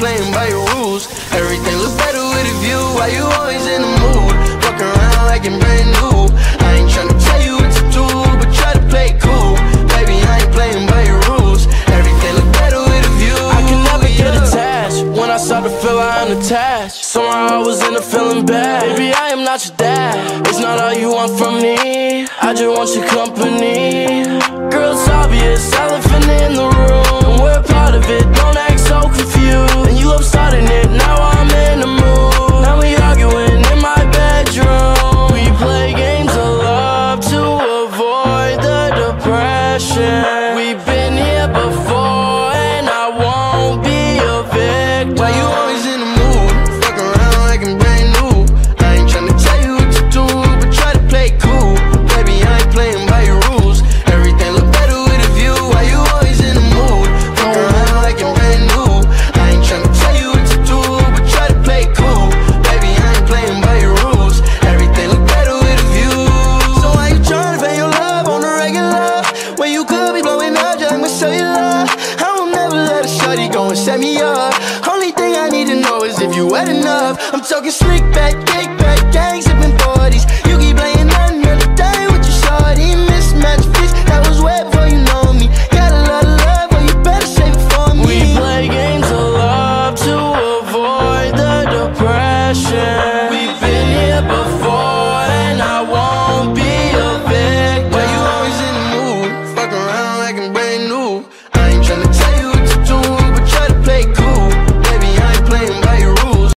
playing by your rules. Everything looks better with a view. Why you always in the mood? Walk around like you're brand new. I ain't tryna tell you what to do, but try to play it cool. Baby, I ain't playing by your rules. Everything looks better with a view. I can never get attached. When I start to feel I am attached, somehow I was in a feeling bad. Baby, I am not your dad. It's not all you want from me. I just want your company. Girl, it's obvious, elephant in the room. We're part of it, don't act so confused. And you love starting it, now I'm in the mood. Now we arguing in my bedroom. We play games of love to avoid the depression. We've been here before and I won't be a victim. Why you always in the mood? Fuck around like I'm brand new. I ain't tryna tell you what to do, but try to play it cool. Baby, I ain't playing by your rules. Everything look better with a view. Why you always in the mood? Fuck around like I'm brand new. I ain't tryna tell you what to do, but try to play it cool. Baby, I ain't playing by your rules. Everything look better with a view. So why you tryna pay your love on the regular when you could be blowing up just like my cellular? I won't never let a shorty go and set me up. Only thing I need to know is if you wet enough. I'm talking slick back.